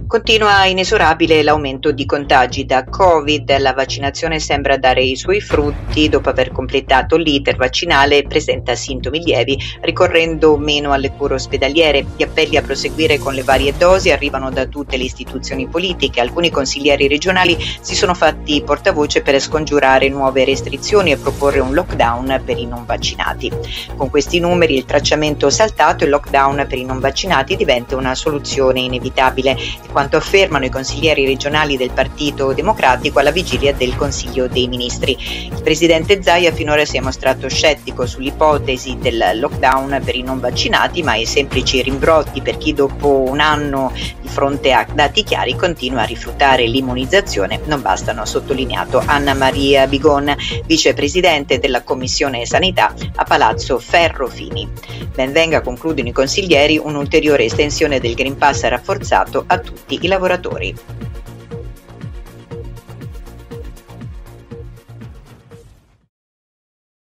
Continua inesorabile l'aumento di contagi da Covid. La vaccinazione sembra dare i suoi frutti. Dopo aver completato l'iter vaccinale presenta sintomi lievi, ricorrendo meno alle cure ospedaliere. Gli appelli a proseguire con le varie dosi arrivano da tutte le istituzioni politiche. Alcuni consiglieri regionali si sono fatti portavoce per scongiurare nuove restrizioni e proporre un lockdown per i non vaccinati. Con questi numeri il tracciamento saltato, il lockdown per i non vaccinati diventa una soluzione inevitabile, quanto affermano i consiglieri regionali del Partito Democratico alla vigilia del Consiglio dei Ministri. Il presidente Zaia finora si è mostrato scettico sull'ipotesi del lockdown per i non vaccinati, ma i semplici rimbrotti per chi dopo un anno di fronte a dati chiari continua a rifiutare l'immunizzazione non bastano, ha sottolineato Anna Maria Bigon, vicepresidente della Commissione Sanità a Palazzo Ferrofini. Ben venga, concludono i consiglieri, un'ulteriore estensione del Green Pass rafforzato a tutti i lavoratori.